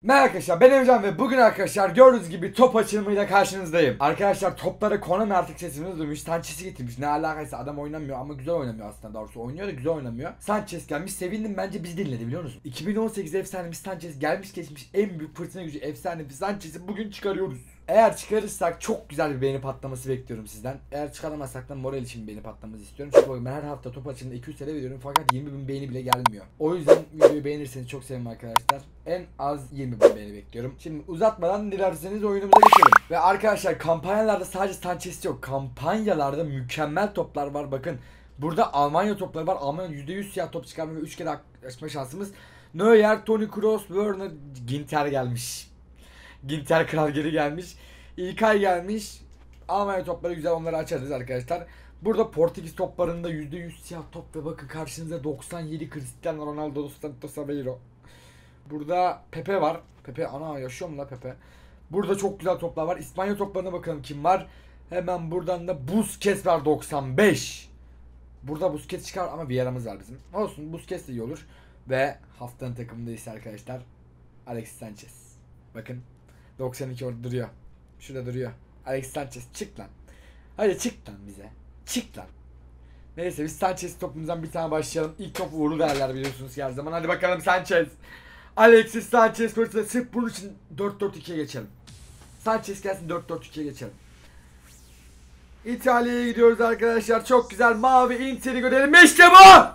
Merhaba arkadaşlar, ben Emrecan ve bugün arkadaşlar gördüğünüz gibi top açılımıyla karşınızdayım. Arkadaşlar topları Konami artık sesimizi duymuş. Sanchez'i getirmiş. Ne alakaysa adam oynamıyor ama güzel oynamıyor aslında, doğrusu oynuyor da güzel oynamıyor. Sanchez gelmiş, sevindim, bence biz dinledi biliyor musun? 2018 efsanemiz Sanchez gelmiş geçmiş en büyük fırtına gücü efsanevi Sanchez'i bugün çıkarıyoruz. Eğer çıkarırsak çok güzel bir beğeni patlaması bekliyorum sizden. Eğer çıkaramazsak da moral için bir beğeni patlaması istiyorum. Çünkü ben her hafta top açımında 200 TL veriyorum fakat 20.000 beğeni bile gelmiyor. O yüzden videoyu beğenirseniz çok sevinirim arkadaşlar. En az 20.000 beğeni bekliyorum. Şimdi uzatmadan dilerseniz oyunumuza geçelim. Ve arkadaşlar kampanyalarda sadece Sanchez yok. Kampanyalarda mükemmel toplar var, bakın. Burada Almanya topları var. Almanya %100 siyah top çıkarma ve 3 kere açma şansımız. Neuer, Toni Kroos, Werner, Ginter gelmiş. Ginter Kral geri gelmiş. İlkay gelmiş. Almanya topları güzel, onları açarız arkadaşlar. Burada Portekiz toplarında %100 siyah top ve bakın karşınızda 97 Cristiano Ronaldo dos Santos Aveiro. Burada Pepe var. Pepe ana yaşıyor mu la Pepe? Burada çok güzel toplar var. İspanya toplarına bakalım kim var. Hemen buradan da Busquets var 95. Burada Busquets çıkar ama Vieira'mız var bizim. Olsun, Busquets de iyi olur. Ve haftanın takımında ise arkadaşlar Alexis Sanchez. Bakın 92 orada duruyor. Şurada duruyor. Alexis Sanchez çık lan. Hadi çık lan bize. Çık lan. Neyse biz Sanchez topumuzdan bir tane başlayalım. İlk top uğurlu derler biliyorsunuz ki her zaman. Hadi bakalım Sanchez. Alexis Sanchez fırsatı, sırf bunun için 4-4-2'ye geçelim. Sanchez gelsin, 4-4-2'ye geçelim. İtalya'ya gidiyoruz arkadaşlar. Çok güzel mavi Inter'i görelim. İşte bu.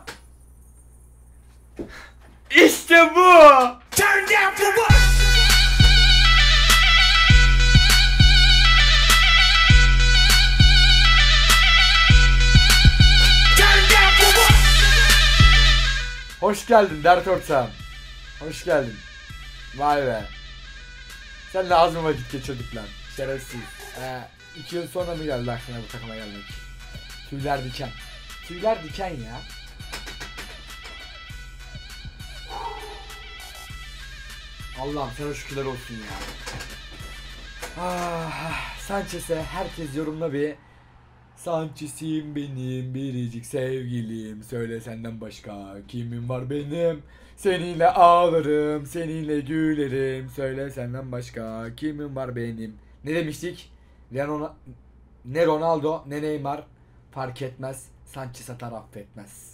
İşte bu. Turn down for what? Hoş geldin dert ortağım. Hoş geldin. Vay be. Sen de az mı vakit geçirdik lan? Şerefsiz. 2 yıl sonra mı geldi aklına bu takıma gelmek? Tüyler diken. Tüyler diken ya. Allah'ım sana şükürler olsun ya. Sanchez'e herkes yorumla bir. Sanchez'im benim biricik sevgilim, söyle senden başka kimim var benim, seninle ağlarım seninle gülerim, söyle senden başka kimim var benim. Ne demiştik? Ne Ronaldo ne Neymar fark etmez, Sanchez atar affetmez.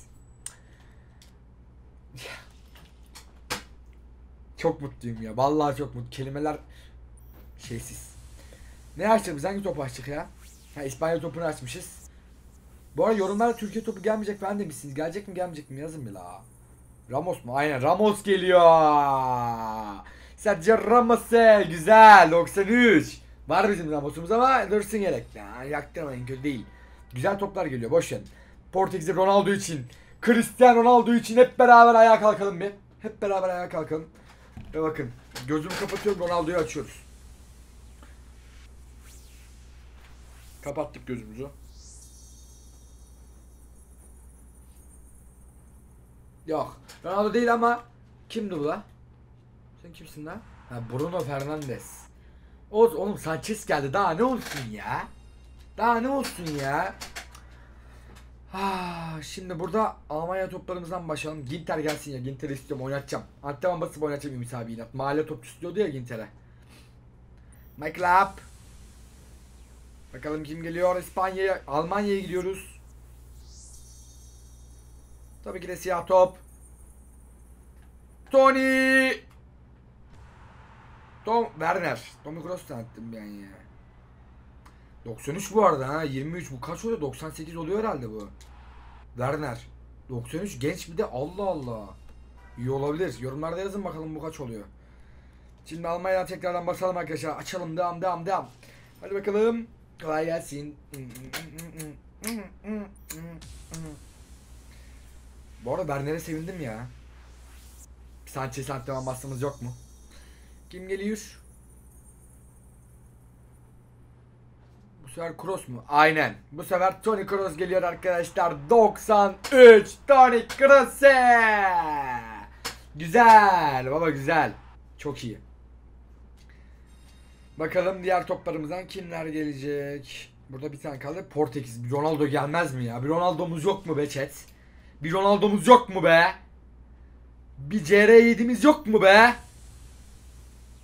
Çok mutluyum ya, vallahi çok mutlu, kelimeler şeysiz. Ne açtık biz, hangi topu açtık ya? Ha, İspanya topunu açmışız. Bu arada yorumlarda Türkiye topu gelmeyecek falan demişsiniz. Gelecek mi gelmeyecek mi yazın bir la. Ramos mu? Aynen Ramos geliyor. Sergio Ramos güzel 93. Var bizim Ramos'umuz ama dursun gerek. Ya, yaktırmayın, kötü değil. Güzel toplar geliyor, boş verin. Portekiz'de Ronaldo için, Cristiano Ronaldo için hep beraber ayağa kalkalım bir. Hep beraber ayağa kalkalım. Ve bakın gözümü kapatıyorum, Ronaldo'yu açıyoruz. Kapattık gözümüzü. Yok. Ronaldo değil ama kimdi bu la? Sen kimsin lan? Ha, Bruno Fernandes. Oğlum Sanchez geldi. Daha ne olsun ya? Daha ne olsun ya? Şimdi burada Almanya toplarımızdan başlayalım. Ginter gelsin ya. Ginter'i istiyorum, oynatacağım. Hatta basıp oynatacağım Ümit abi inat. Mahalle topçu istiyordu ya Ginter'e. Michael Up. Bakalım kim geliyor? İspanya'ya, Almanya'ya gidiyoruz. Tabii ki de siyah top. Tony. Werner. Tommy Kroos tanıttım ben ya. 93 bu arada ha. 23 bu kaç oluyor? 98 oluyor herhalde bu. Werner. 93 genç bir de, Allah Allah. İyi olabilir. Yorumlarda yazın bakalım bu kaç oluyor. Şimdi Almanya'dan tekrardan basalım arkadaşlar. Açalım, devam. Hadi bakalım. Kolay gelsin. Bu arada Werner'e sevindim ya. Sanchez antrenman bastığımız yok mu? Kim geliyor? Bu sefer Kroos mu? Aynen. Bu sefer Toni Kroos geliyor arkadaşlar. 93 Toni Kroos. Güzel baba, güzel. Çok iyi. Bakalım diğer toplarımızdan kimler gelecek? Burada bir tane kaldı. Portekiz. Bir Ronaldo gelmez mi ya? Bir Ronaldo'muz yok mu be chat? Bir Ronaldo'muz yok mu be? Bir CR7'miz yok mu be?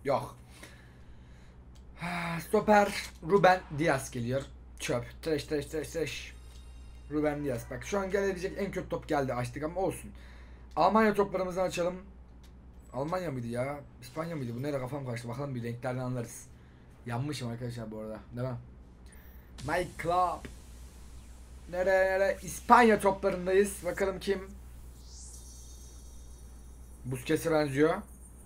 Yok. Stoper Ruben Dias geliyor. Çöp. Trash. Ruben Dias. Bak şu an gelebilecek en kötü top geldi, açtık ama olsun. Almanya toplarımızı açalım. Almanya mıydı ya? İspanya mıydı? Bu nereye, kafam karıştı. Bakalım bir renklerden anlarız. Yanmışım arkadaşlar bu arada. Değil mi? My Club. Nereye? İspanya toplarındayız. Bakalım kim? Busquets'e benziyor.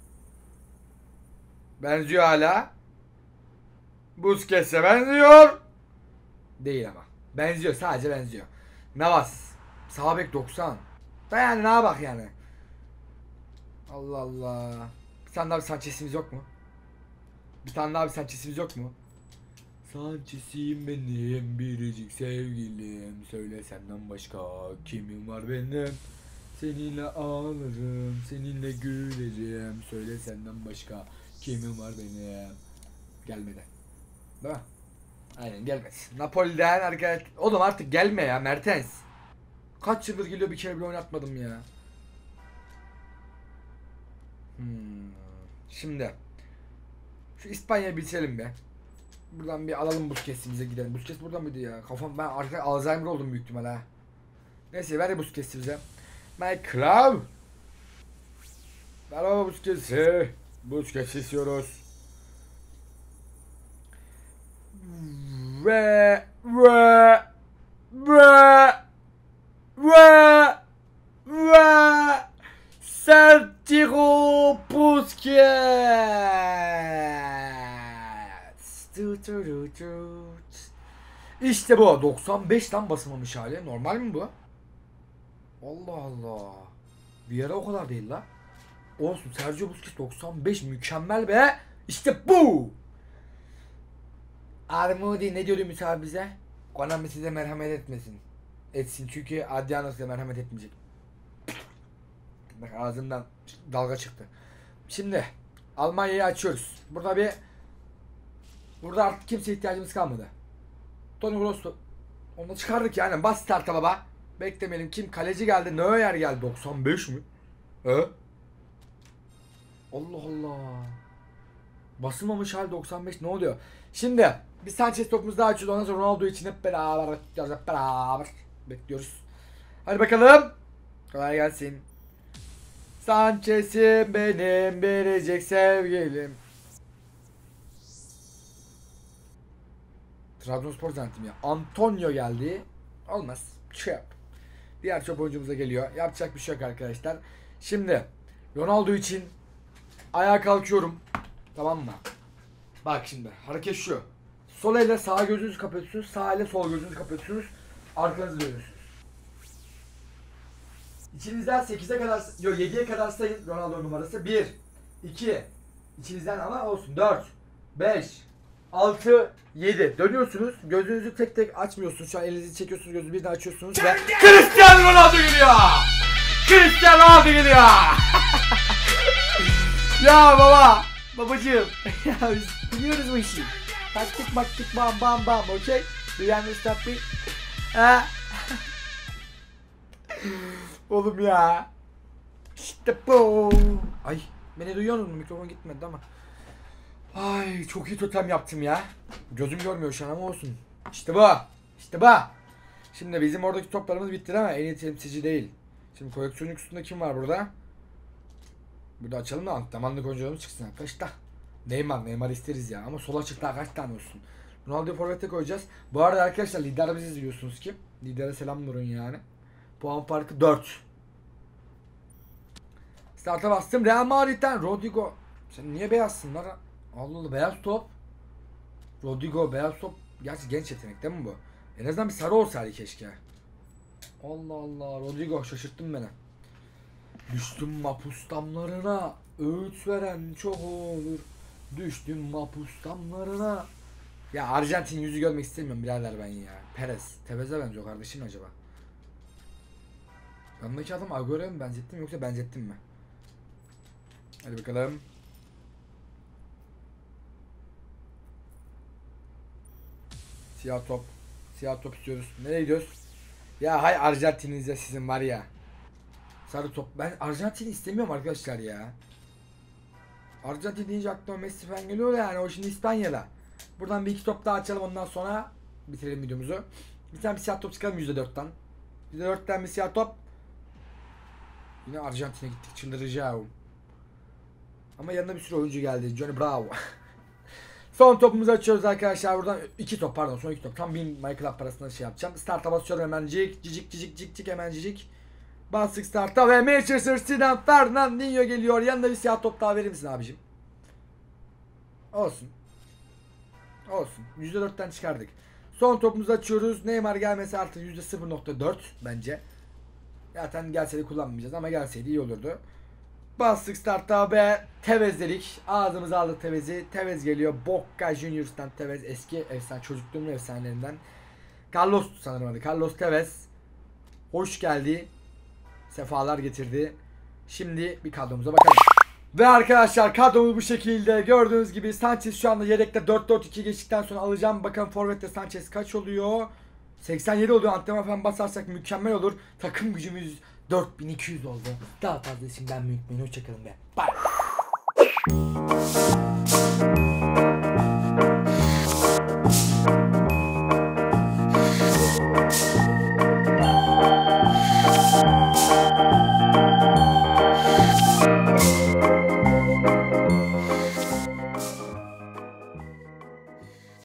Benziyor hala. Busquets'e benziyor. Değil ama. Benziyor, sadece benziyor. Navas. Sağ bek 90. Da yani ne bak yani. Allah Allah. Bir tane daha bir Sanchez'imiz yok mu? Bir tane daha bir Sanchez'imiz yok mu? Sanchez'im benim biricik sevgilim. Söyle senden başka kimim var benim? Seninle ağlarım, seninle gülerim. Söyle senden başka kimim var benim? Gelmedi. Değil mi? Aynen, gelmedi. Napoli'den arkadaş. Oğlum artık gelme ya Mertens. Kaç yıldır geliyor, bir kere bile oynatmadım ya. Şimdi şu İspanya'yı bitirelim be. Buradan bir alalım Busquets'imize, gidelim. Busquets burada mıydı ya? Kafam, ben arkaya Alzheimer oldum büyük ihtimal ha. Neyse, ver Busquets'i bize. My club. Ver o Busquets'i. Busquets istiyoruz. Ve Sergio Busquets. İşte bu 95'ten basılmamış hali. Normal mi bu? Allah Allah. Bir yere o kadar değil la. Olsun, Sergio Busquets 95 mükemmel be. İşte bu. Armudi ne diyordu Müsa bize? Konami size merhamet etmesin. Etsin çünkü Adriano size merhamet etmeyecek. Bak ağzımdan dalga çıktı. Şimdi Almanya'yı açıyoruz. Burada artık kimseye ihtiyacımız kalmadı. Toni Kroos, onu çıkardık yani. Bas starta baba. Beklemeyelim. Kim? Kaleci geldi. Neuer geldi. 95 mi? Allah Allah. Basılmamış hal 95, ne oluyor? Şimdi bir Sanchez topumuzu daha açıyoruz. Ondan sonra Ronaldo için hep beraber bekliyoruz. Hadi bakalım. Kolay gelsin. Sanchez'im benim biricik sevgilim. Trabzonspor zannettim ya. Antonio geldi. Olmaz. Çöp. Diğer çöp oyuncumuza geliyor. Yapacak bir şey yok arkadaşlar. Şimdi Ronaldo için ayağa kalkıyorum. Tamam mı? Bak şimdi hareket şu. Sol elle sağ gözünüzü kapatıyorsunuz. Sağ elle sol gözünüzü kapatıyorsunuz. Arkanızı dönüyorsunuz. İçinizden 8'e kadar, yok 7'ye kadar sayın Ronaldo numarası. 1, 2, içinizden ama olsun 4, 5, 6, 7. Dönüyorsunuz. Gözünüzü tek tek açmıyorsunuz. Şu an elinizi çekiyorsunuz. Gözünüzü birden açıyorsunuz. Ve Cristiano Ronaldo geliyor. Cristiano Ronaldo geliyor. Ya baba. Babacığım. Ya biz biliyoruz bu işi. Taktik maktik bam bam bam. Okey. Do you understand me? Ha? Oğlum ya. İşte bu. Ay. Beni duyuyorsunuz mu? Mikrofon gitmedi ama. Ay çok iyi totem yaptım ya. Gözüm görmüyor şu an ama olsun. İşte bu. İşte bu. Şimdi bizim oradaki toplarımız bitti ama en iyi temsilci değil. Şimdi koleksiyonun üstünde kim var burada? Burada açalım da antrenmanlık oyuncularımız çıksın arkadaşlar. Neymar isteriz ya ama sola çıktı kaç tane olsun. Ronaldo'yu forvete koyacağız. Bu arada arkadaşlar lider biziz biliyorsunuz ki. Lidere selam durun yani. Puan farkı 4. Start'a bastım. Real Madrid'den Rodrigo. Sen niye beyazsın lan? Allah Allah, beyaz top. Rodrigo beyaz top. Gerçi genç yetenek değil mi bu? En azından bir sarı olsaydı keşke. Allah Allah, Rodrigo şaşırttın beni. Düştüm mapus damlarına, öğüt veren çok olur. Düştüm mapus damlarına. Ya Arjantin yüzü görmek istemiyorum birader ben ya. Perez. Tevez'e benziyor kardeşim acaba? Yanındaki adam Agüero'ya mı benzettim yoksa benzettim mi? Hadi bakalım. Siyah top. Siyah top istiyoruz. Nereye gidiyoruz? Ya hay Arjantin'inize sizin var ya. Sarı top. Ben Arjantin'i istemiyorum arkadaşlar ya. Arjantin deyince aklıma Messi falan geliyor yani, o şimdi İspanya'da. Buradan bir iki top daha açalım, ondan sonra bitirelim videomuzu. Bir tane bir siyah top çıkalım %4'ten. %4'ten bir siyah top. Yine Arjantin'e gittik, çıldıracağım. Ama yanına bir sürü oyuncu geldi. Johnny Bravo. Son topumuzu açıyoruz arkadaşlar. Buradan iki top, pardon, son iki top. Tam 1000 MyClub parasına şey yapacağım. Start'a basıyorum hemen. Cicik hemen cicik. Bastık start'a ve Manchester City'den Fernandinho geliyor. Yanında bir siyah top daha verir misin abicim? Olsun. Olsun. %4'ten çıkardık. Son topumuzu açıyoruz. Neymar gelmesi artık %0.4 bence. Zaten gelseydi kullanmayacağız ama gelseydi iyi olurdu. Bastık start'a ve Tevez dedik. Ağzımıza aldık Tevez'i. Tevez geliyor. Boca Juniors'tan Tevez, eski efsane, çocukluğumun efsanelerinden. Carlos sanırım adı. Carlos Tevez. Hoş geldi. Sefalar getirdi. Şimdi bir kadromuza bakalım. Ve arkadaşlar kadromuz bu şekilde. Gördüğünüz gibi Sanchez şu anda yedekte, 4-4-2 geçtikten sonra alacağım. Bakalım forvette Sanchez kaç oluyor? 87 oluyor. Antrenman falan basarsak mükemmel olur. Takım gücümüz 4200 oldu. Daha fazla için ben büyütmeyin. Hoşçakalın ve bye.